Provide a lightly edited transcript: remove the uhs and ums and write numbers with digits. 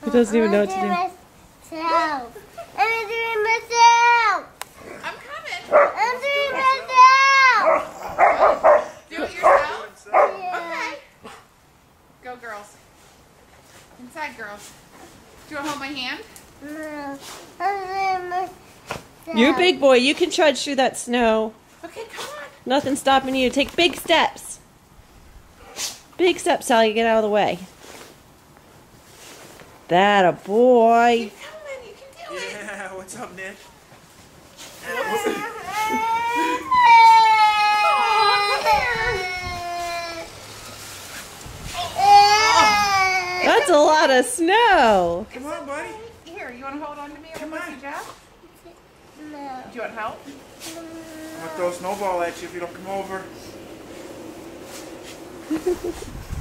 He doesn't even know what to do. Myself. I'm doing myself. I'm coming. I'm doing myself. Do it yourself? Yeah. Okay. Go, girls. Inside, girls. Do you want to hold my hand? No. I'm doing myself. You're a big boy. You can trudge through that snow. Okay, come on. Nothing's stopping you. Take big steps. Big steps, Sally. Get out of the way. That a boy. Keep coming. You can do it. Yeah, what's up, Nick? That's a lot of snow. Come on, buddy. Here, you want to hold on to me or Come want on. to Jeff? No. Do you want help? I'm gonna throw a snowball at you if you don't come over.